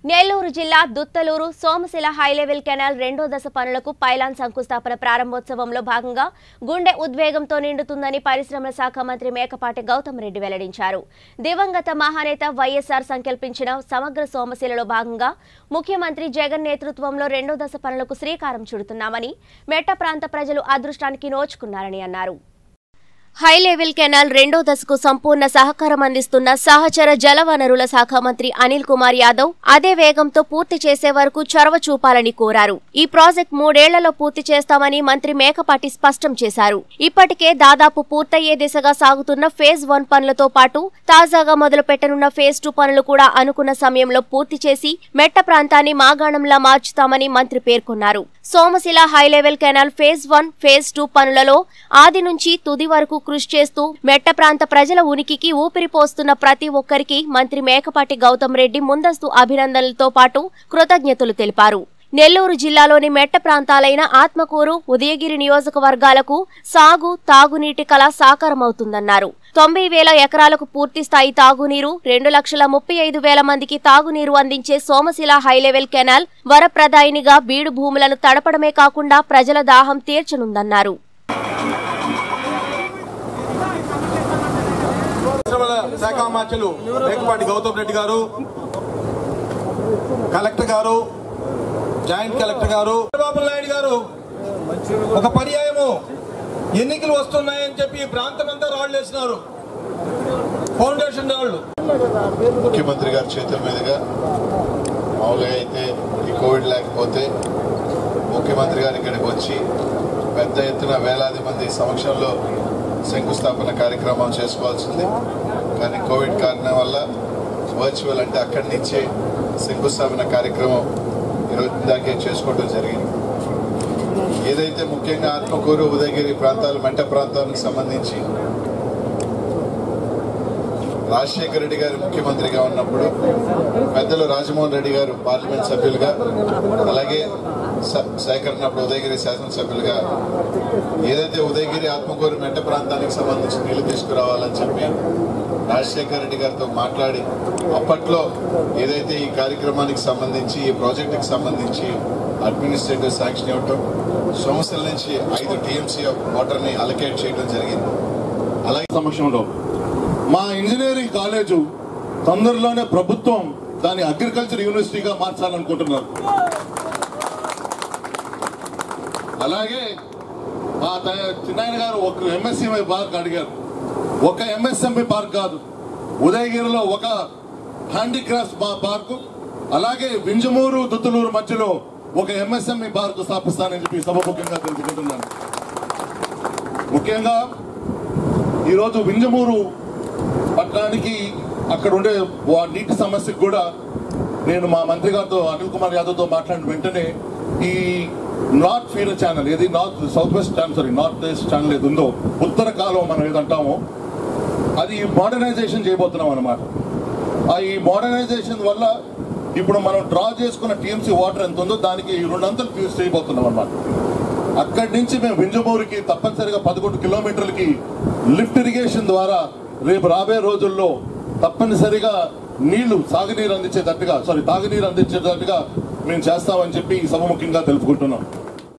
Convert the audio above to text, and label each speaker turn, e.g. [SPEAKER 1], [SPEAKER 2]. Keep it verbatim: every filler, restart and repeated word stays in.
[SPEAKER 1] నెల్లూరు జిల్లా Duttalur Somasila high level canal రెండో దశ పనులకు పైలాన్ శంకుస్థాపన ప్రారంభోత్సవంలో భాగంగా గుండె ఉద్వేగంతో నిండుతుందని పరిశ్రమల శాఖ మంత్రి మేకపాటి గౌతమ్ రెడ్డి వెల్లడించారు. దివంగత మహానేత వైఎస్ఆర్ సంకల్పించిన సమగ్ర సోమశిలలో భాగంగా ముఖ్యమంత్రి జగన్ నేతృత్వంలో రెండో దశ పనులకు శ్రీకారం చుడుతున్నామని, మెట్ట ప్రాంత ప్రజలు అదృష్టానికి నోచుకున్నారని అన్నారు. హైలెవెల్ కెనాల్ రెండో దశకు సంపూర్ణ సహకారం అందిస్తున్న సహచర జలవనరుల శాఖ మంత్రి అనిల్ కుమార్ యాదవ్ అదే వేగంతో పూర్తి చేసే వరకు చొరవ చూపాలని కోరారు. ఈ ప్రాజెక్ట్ మూడేళ్లలో పూర్తి చేస్తామని మంత్రి మేకపాటి స్పష్టం చేశారు. ఇప్పటికే దాదాపు పూర్తయ్యే దిశగా సాగుతున్న ఫేజ్ వన్ పనులతో పాటు తాజాగా మొదలు పెట్టనున్న ఫేజ్ టూ పనులు కూడా అనుకున్న సమయంలో పూర్తి చేసి మెట్ట ప్రాంతాన్ని మాగాణంలా మార్చుతామని మంత్రి పేర్కొన్నారు. Somasila high level canal phase one, phase two పనులలో ఆది నుంచి తుది వరకు కృషి చేస్తూ మెట్ట ప్రాంత ప్రజల ఉనికికి ఊపిరిపోస్తున్న ప్రతి ఒక్కరికి మంత్రి మేకపాటి గౌతమ్ రెడ్డి ముందస్తు అభినందనలతో పాటు కృతజ్ఞతలు తెలిపారు. నెల్లూరు జిల్లాలోని మెట్ట ప్రాంతాలైన ఆత్మకూరు, ఉదయగిరి నియోజకవర్గాలకు సాగు, తాగునీటి కళ సాకారమవుతుందన్నారు. తొంభై వేల ఎకరాలకు పూర్తి స్థాయి తాగునీరు, రెండు లక్షల ముప్పై ఐదు వేల మందికి తాగునీరు అందించే సోమశిల హైలెవెల్ కెనాల్ వరప్రదాయినిగా బీడు భూములను తడపడమే కాకుండా ప్రజల దాహం తీర్చనుందన్నారు.
[SPEAKER 2] శాఖ మార్చులు మేకపాటి గౌతమ్ రెడ్డి గారు, కలెక్టర్ గారు, జాయింట్ కలెక్టర్ గారు, చంద్రబాబు నాయుడు గారు ఒక పర్యాయము ఎన్నికలు వస్తున్నాయని చెప్పి ఈ ప్రాంతం అంతా రాళ్లు వేసినారు, ఫౌండేషన్ రాళ్లు.
[SPEAKER 3] ముఖ్యమంత్రి గారి చేతుల మీదుగా మామూలుగా అయితే ఈ కోవిడ్ లేకపోతే ముఖ్యమంత్రి గారు ఇక్కడికి వచ్చి పెద్ద ఎత్తున వేలాది మంది సమక్షంలో శంకుస్థాపన కార్యక్రమం చేసుకోవాల్సింది. కానీ కోవిడ్ కారణం వల్ల వర్చువల్ అంటే అక్కడి నుంచే శంకుస్థాపన కార్యక్రమం ఈరోజు ఇందాకే చేసుకోవడం జరిగింది. ఏదైతే ముఖ్యంగా ఆత్మకూరు, ఉదయగిరి ప్రాంతాలు, మెట్ట ప్రాంతానికి సంబంధించి రాజశేఖర రెడ్డి గారు ముఖ్యమంత్రిగా ఉన్నప్పుడు పెద్దలు రాజమోహన్ రెడ్డి గారు పార్లమెంట్ సభ్యులుగా, అలాగే సేకరణప్పుడు ఉదయగిరి శాసనసభ్యులుగా ఏదైతే ఉదయగిరి, ఆత్మకూరు, మెట్ట ప్రాంతానికి సంబంధించి నీళ్లు తీసుకురావాలని చెప్పి రాజశేఖర రెడ్డి గారితో మాట్లాడి అప్పట్లో ఏదైతే ఈ కార్యక్రమానికి సంబంధించి, ఈ ప్రాజెక్టుకి సంబంధించి అడ్మినిస్ట్రేటివ్ శాంక్షన్ ఇవ్వటం, సోమశిల నుంచి ఐదు టీఎంసీ వాటర్ని అలొకేట్ చేయడం జరిగింది. అలాగే
[SPEAKER 4] సమక్షంలో మా ఇంజనీరింగ్ కాలేజు తొందరలోనే ప్రభుత్వం దాన్ని అగ్రికల్చర్ యూనివర్సిటీగా మార్చాలనుకుంటున్నారు. అలాగే మా చిన్నాయన గారు ఒక ఎంఎస్ఎంఈ పార్క్ అడిగారు. ఒక ఎంఎస్ఎంఈ పార్క్ కాదు, ఉదయగిరిలో ఒక హ్యాండీక్రాఫ్ట్ పార్కు, అలాగే వింజమూరు, దుత్తలూరు మధ్యలో ఒక ఎంఎస్ఎంఈ పార్కు స్థాపిస్తానని చెప్పి సభముఖంగా తెలుసుకుంటున్నాను. ముఖ్యంగా ఈరోజు వింజమూరు పట్టణానికి అక్కడ ఉండే నీటి సమస్యకు కూడా నేను మా మంత్రి గారితో, అనిల్ కుమార్ యాదవ్తో మాట్లాడిన వెంటనే ఈ నార్త్ ఫీడర్ ఛానల్, ఏది north south west channel sorry north west channel ఏది ఉందో, ఉత్తర కాలువ మనం ఏదంటామో అది మోడర్నైజేషన్ చేయబోతున్నాం అన్నమాట. ఆ ఈ మోడర్నైజేషన్ వల్ల ఇప్పుడు మనం డ్రా చేసుకున్న టీఎంసీ వాటర్ ఎంత ఉందో దానికి రెండంతలు యూజ్ చేయబోతున్నాం అన్నమాట. అక్కడి నుంచి మేము వింజమూరికి తప్పనిసరిగా పదకొండు కిలోమీటర్లకి లిఫ్ట్ ఇరిగేషన్ ద్వారా రేపు రాబోయే రోజుల్లో తప్పనిసరిగా నీళ్లు సాగునీరు అందించేటట్టుగా సారీ తాగునీరు అందించేటట్టుగా మేము చేస్తామని చెప్పి ఈ సభ ముఖ్యంగా తెలుపుకుంటున్నాం.